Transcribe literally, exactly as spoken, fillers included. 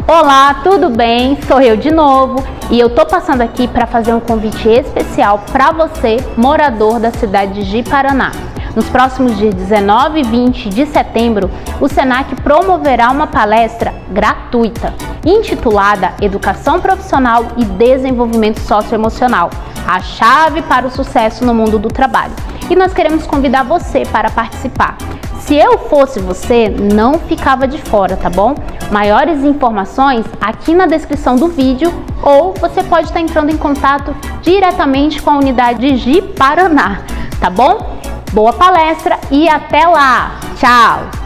Olá, tudo bem? Sou eu de novo e eu tô passando aqui para fazer um convite especial para você, morador da cidade de Ji-Paraná. Nos próximos dias dezenove e vinte de setembro, o Senac promoverá uma palestra gratuita intitulada Educação Profissional e Desenvolvimento Socioemocional, a chave para o sucesso no mundo do trabalho. E nós queremos convidar você para participar. Se eu fosse você, não ficava de fora, tá bom? Maiores informações aqui na descrição do vídeo ou você pode estar entrando em contato diretamente com a unidade de Ji-Paraná, tá bom? Boa palestra e até lá! Tchau!